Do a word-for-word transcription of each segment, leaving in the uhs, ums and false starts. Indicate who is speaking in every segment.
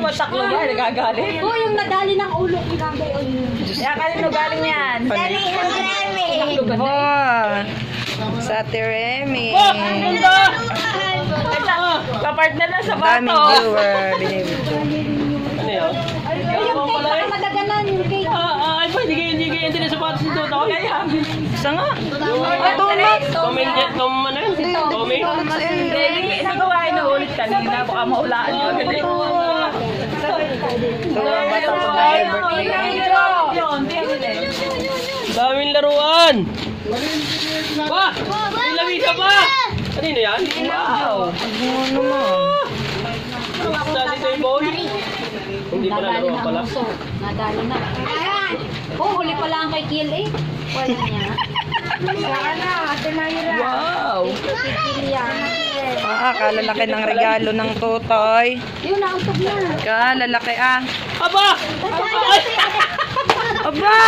Speaker 1: mataklo ba? Nagagalit?
Speaker 2: Oo, yung nadali ng ulo.
Speaker 1: Kaya kanino galing yan?
Speaker 2: Dali ng Remy.
Speaker 3: Oh, sa Ate Remy.
Speaker 1: Kapartner na sa
Speaker 3: Daming
Speaker 1: bato.
Speaker 3: viewer. Binibig.
Speaker 4: Ano yun?
Speaker 2: Yung cake, baka madaganan yung cake.
Speaker 4: Ah, ay, pwede kayo, hindi kayo, hindi na sapatos nito.
Speaker 3: Isa nga.
Speaker 4: Comment dyan, comment ano yun? Comment.
Speaker 1: Hindi ko kain na ulit kanina. Baka maulaan yun.
Speaker 3: Tuwa ba ito sa my birthday?
Speaker 4: Daming laruan. Ba! May lamisa pa! Kanino yan?
Speaker 1: Wow.
Speaker 3: Ano naman?
Speaker 4: Dali tayo, boy. Hindi pa na laruan pala.
Speaker 2: Nadali na. Oh, huli pala ang kay Kiel eh. Wala niya. Saka na, Ate Mayra.
Speaker 1: Wow.
Speaker 2: Kiel yan.
Speaker 3: Ah, kalalaki ng regalo ng tutoy.
Speaker 2: Yun, nausog na.
Speaker 3: Kalalaki ah.
Speaker 4: Aba! Ay!
Speaker 3: Aba!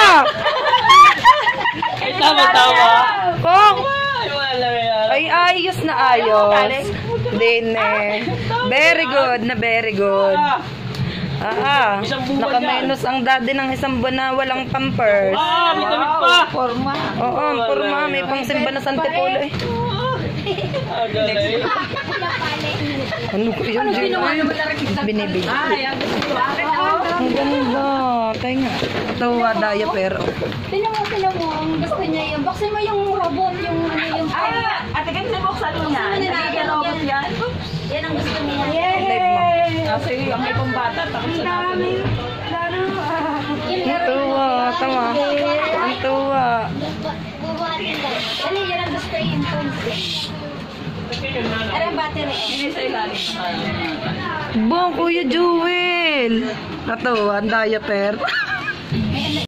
Speaker 4: Ay, tama-tama.
Speaker 3: Kong!
Speaker 4: Ay, wala yan.
Speaker 3: Ay, ayos na ayos. Din eh. Very good na very good. Ah, ah. Nakamenos ang daddy ng isang buwan na walang pampers.
Speaker 4: Ah, may damit pa.
Speaker 1: Forma.
Speaker 3: Oo, purma. May pangsimba na Santipolo eh.
Speaker 4: Ah, galing.
Speaker 3: Ano ko yun, Jay? Binibig.
Speaker 1: Ay, ang gusto.
Speaker 3: Ang ganda. Tayo nga. Tawa, daya pero.
Speaker 2: Tinan mo, tinan mo. Ang gusto niya yung, buksan mo yung robot, yung ano yung...
Speaker 1: Ay, ate kasi buksan mo niya. Nagiging robot yan.
Speaker 2: Yan ang gusto niya.
Speaker 3: Live mo.
Speaker 1: Kasi ang ibang bata, takot sa natin.
Speaker 3: Ang tuwa. Tama. Ang tuwa.
Speaker 2: Dali, yan ang gusto yung phone. Ano ang battery?
Speaker 1: Hindi sa ilalim.
Speaker 3: Bong, Kuya Jewel. Natuwa, ang daya pero.